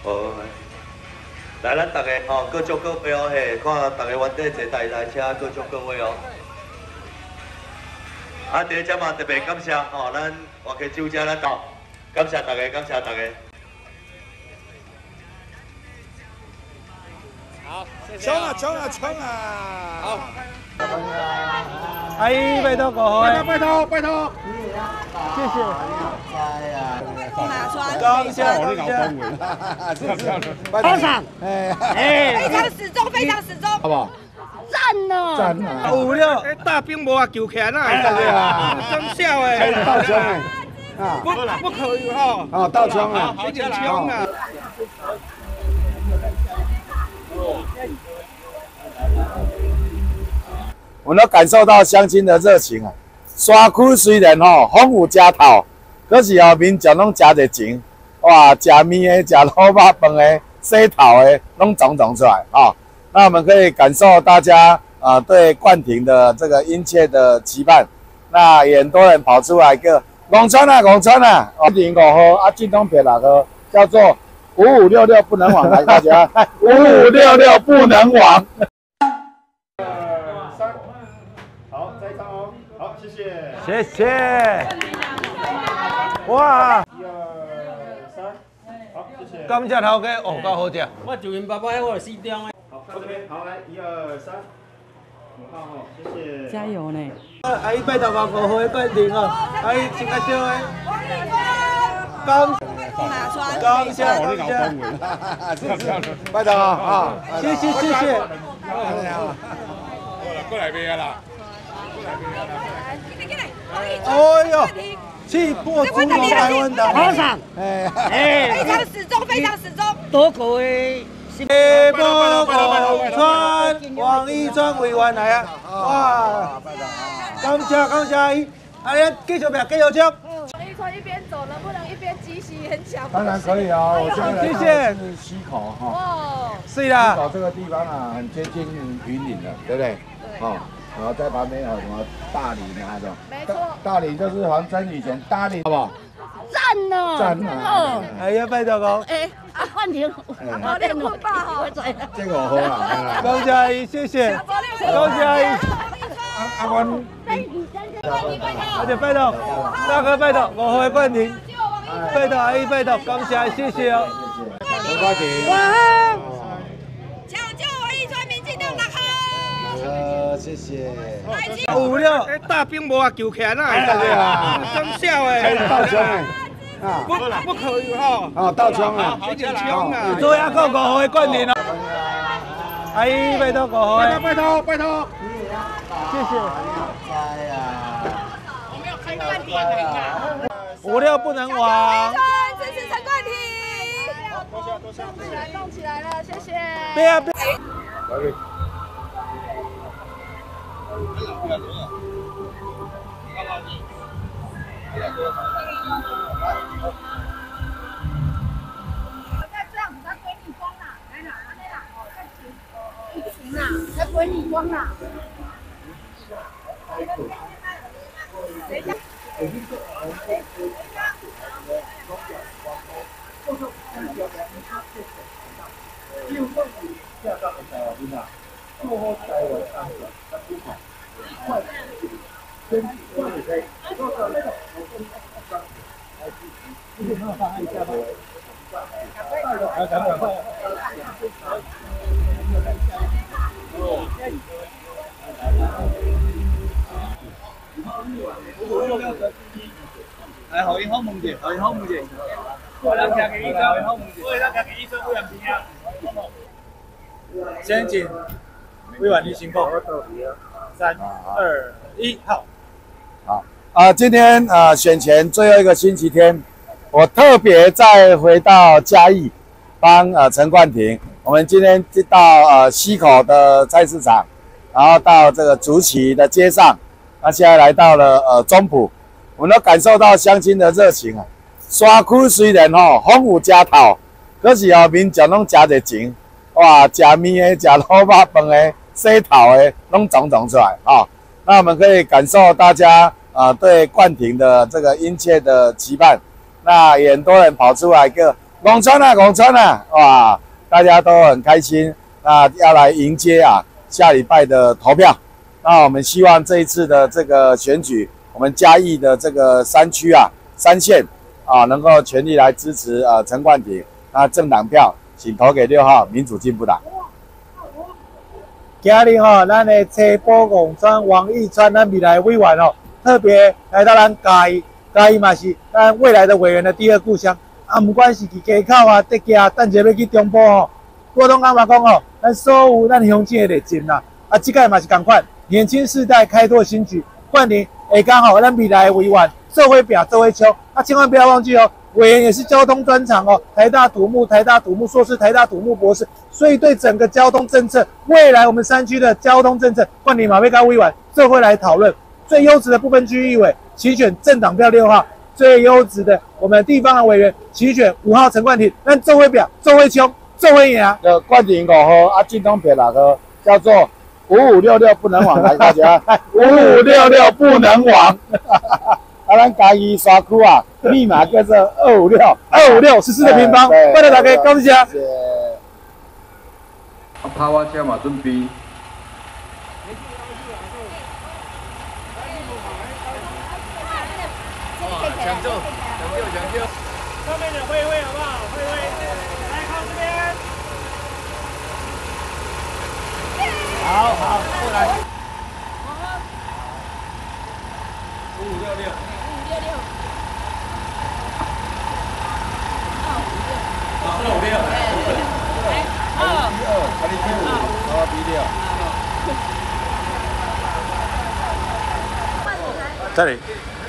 好，来，咱大家吼，各祝各位哦嘿，看大家原地坐台车，各祝各位哦。啊，第一只嘛特别感谢吼，咱活溪酒家咱到，感谢大家，感谢大家。 好，谢谢。 冲啊冲啊冲啊！ 好。 阿姨，拜托各位， 拜托， 谢谢。 马川， 感谢感谢。 班长， 非常始终，非常始终， 好不好？ 赞哦！ 赞啊 56， 大兵无啊，救起来那，对啊，真笑诶， 倒枪诶，啊， 不可以哈， 啊，倒枪啊， 有点枪啊。 我们都感受到乡亲的热情啊！山区虽然风有遮透，可是民众拢诚热情，哇，食面的、食卤肉饭的、洗头的，拢种出来啊！那我们可以感受大家对冠廷的这个殷切的期盼。那也很多人跑出来个农村啊，0.5号进东别6号，叫做5566不能往，来大家5566不能往。 好，再一张哦。好，谢谢。 谢谢。哇！ 1、2、3，好，谢谢。 感谢头家，哦，够好食。 我就因爸爸我4张的。 好 ，OK， 好，来1、2、3，5号哦，谢谢。 加油呢！ 阿姨拜托5号的冠廷哦，阿姨请个招的。感马川， 感谢。 拜托啊！ 谢谢。 过来边啦。 哎呦，气魄出笼台湾岛。 班长， 非常始终，非常始终。 多口的。 下波广川王一川委员来啊！哇，感谢阿姨，阿姨继续拼，继续唱。 王一川一边走，能不能一边集息很强？ 当然可以啊，我现在来看的是溪口哈。 哦， 是啦。 溪口这个地方啊，很接近云林的，对不对？哦，然后在旁边有什么大理那种。 没错。 大理就是黄真以前大理，好不好？ 赞哦！ 赞啊！ 哎呀，拜托讲。 冠廷， 好练棍吧哈。 这个好啊！ 感谢阿姨，谢谢。感谢阿姨。 阿文， 而且拜托，大哥拜托，5号的冠廷，拜托阿姨，拜托，感谢，谢谢哦。 何冠廷。 哇！ 抢救王一川，民进党6号。 谢谢。 56， 大兵无啊，救起来那， 对啊， 真笑诶， 倒枪诶，啊， 不可以哈， 啊，倒枪啊， 有点枪啊。 最后够5号的冠廷哦。阿姨，拜托5号的。 拜托。 谢谢。 我没有看冠廷啊。 56不能亡。 支持陈冠廷。 多谢。 动起来了，谢谢。 别。 才不会逆光啦！等一下。 来，后因好问者，后因好问者。我来听个医生，后因好问者。我来听个医生委员评啊。先请委员你辛苦。3、2、1，好。 好，今天选前最后一个星期天，我特别再回到嘉义，帮陈冠廷。我们今天到溪口的菜市场，然后到这个竹崎的街上，那现在来到了中埔，我们都感受到乡亲的热情啊。山区虽然风有遮透，可是民众拢诚热情，哇，食面的、食卤肉饭的、洗头的，拢种出来啊。那我们可以感受大家对冠廷的这个殷切的期盼。那也很多人跑出来个广川啊，哇，大家都很开心，那要来迎接啊下礼拜的投票。那我们希望这一次的这个选举，我们嘉义的这个3区啊、3县啊，能够全力来支持陈冠廷。那政党票，请投给6号民主进步党。 今日吼，咱的车埔广川王义川咱未来委员哦，特别来到咱嘉义嘛是咱未来的委员的第2故乡。啊，不管是去街口啊、德家，等下要去中部吼，我拢感觉讲吼，咱所有咱乡亲的热情啦，啊，这个嘛是同款，年轻世代开拓新局，冠廷下刚好咱未来的委员做伙拼做伙冲，啊，千万不要忘记哦。委员也是交通专长哦，台大土木硕士，台大土木博士，所以对整个交通政策，未来我们3区的交通政策，冠廷马贝高委员这会来讨论。最优质的部分区域委齐选政党票6号，最优质的我们地方的委员齐选5号陈冠廷，咱做伙表，做伙冲，做伙赢。 冠廷5号啊，进通票6号，叫做5566不能往来，大家5566不能往。啊，咱嘉义沙区啊，密码叫做256 14的平方，欢迎大家高谢。 拍我车嘛准备。 抢救！上面的会好不好？会，来靠这边。好，过来。5566。 这里。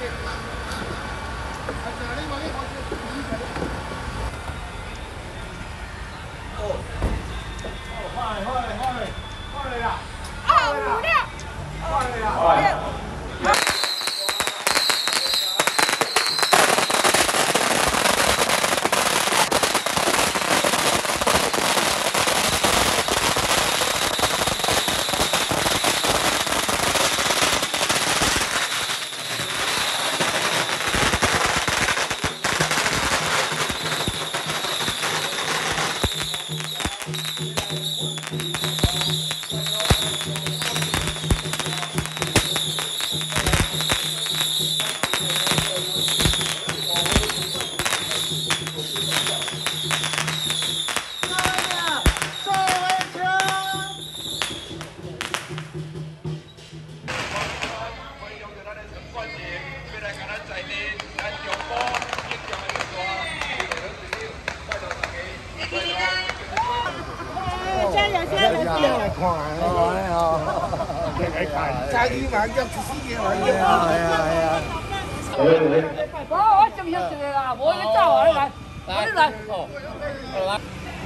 我这边这个啦，我一走啊，来，我来，哦，来。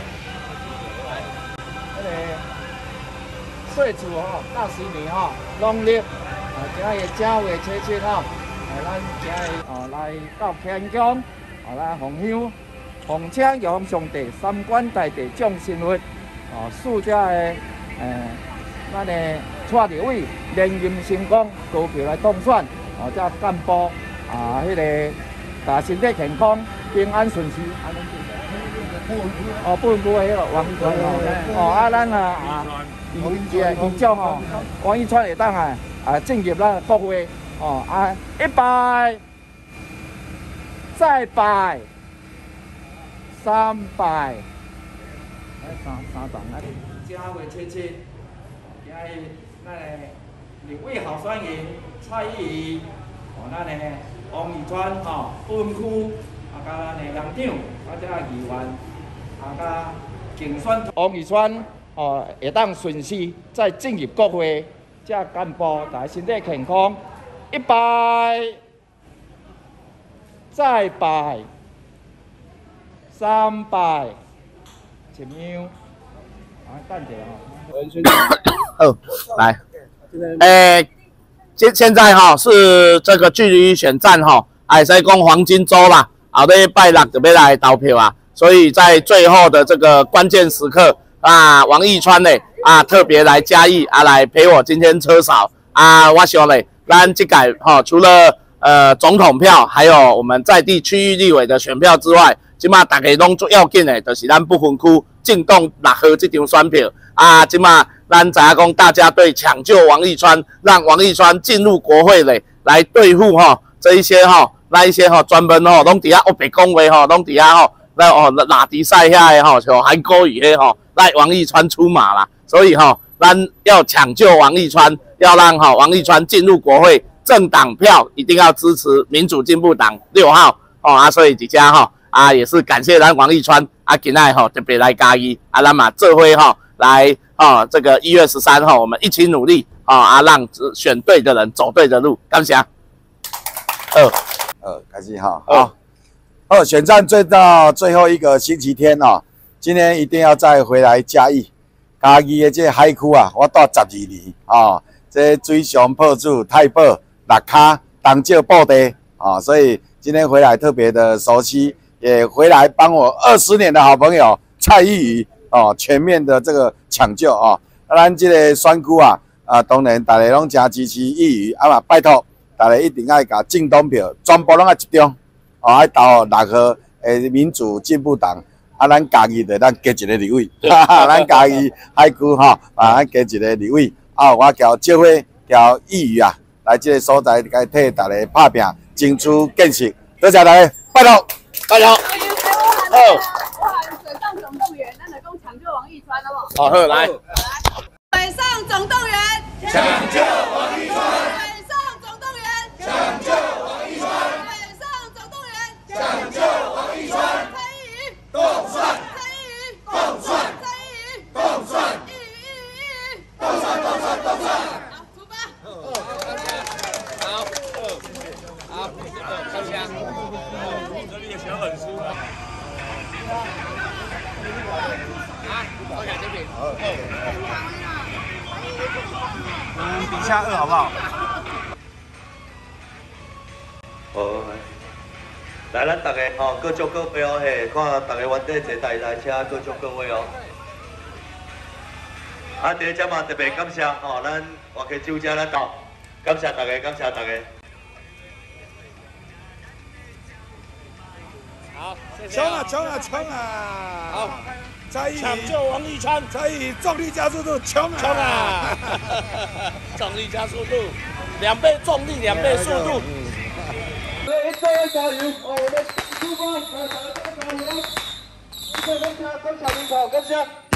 岁数吼，60年吼，农历今日正月初7吼，咱今日来到天宫，来奉香，奉请玉皇上帝、三官大帝众神佛，4家的咱的蔡立伟连任成功，高票来当选，这干部迄个大身体健康、平安顺遂，不分区的迄个王一川咱议长王一川会当进入咱国会一拜、再拜、3拜，三档啊！正月初7，今日咱的立委候选人蔡依宜，咱的王义川不分区甲咱的乡长，这议员甲竞选王义川会当顺势再进入国会，这干部大家身体健康，一拜、再拜、3拜，怎么样？等一下哦，来，现在是这个距离选战还是讲黄金周啦，后礼拜6就要来投票啊，所以在最后的这个关键时刻王义川呢特别来嘉义来陪我今天车扫我想呢，咱这届除了总统票，还有我们在地区域立委的选票之外， 即马大家拢最要紧的，就是咱不分区进洞6号这张选票啊！即马咱知影讲，大家对抢救王义川，让王义川进入国会嘞，来对付这一些那一些专门拢伫遐黑白讲话拢伫遐拉迪赛遐的像韩国瑜迄来王义川出马啦。所以咱要抢救王义川，要让王义川进入国会，政党票一定要支持民主进步党6号所以伫遮也是感谢咱王义川今仔特别来嘉义咱嘛做伙来这个1月13号我们一起努力让选对的人走对的路，感谢。 开始好，选战到最后一个星期天今天一定要再回来嘉义的这海区我住12年这水上破主、太保、六卡、东石布袋所以今天回来特别的熟悉，也回来帮我20年的好朋友蔡易余全面的这个抢救咱这个选区当然大家拢真支持易余嘛，拜托大家一定要甲进党票全部拢要集中要投6号的民主进步党咱嘉义的咱加一个立委咱嘉义海区咱加一个立委我交借伙交易余来这个所在该替大家拍拼争取建设，多谢大家，拜托。 水上总动员，咱来讲抢救王义川，好不好？好，来。 水上总动员，抢救王义川。水上总动员，抢救王义川。水上总动员，抢救王义川。蔡易余，共算。蔡易余，共算。蔡易余，共算。易余，共算。好，出发。好，开枪。这里的小粉丝。 比下2好不好？ 来，咱大家各做各票看大家原地坐台车，各做各位第一只嘛特别感谢咱活溪酒家咱到，感谢大家，感谢大家。 好，谢谢。 冲啊！ 好。 抢救王义川，蔡易余重力加速度，冲啊！ 重力加速度，2倍重力，2倍速度。 加油！我们出发，加油！谢谢大家，多谢领导，感谢。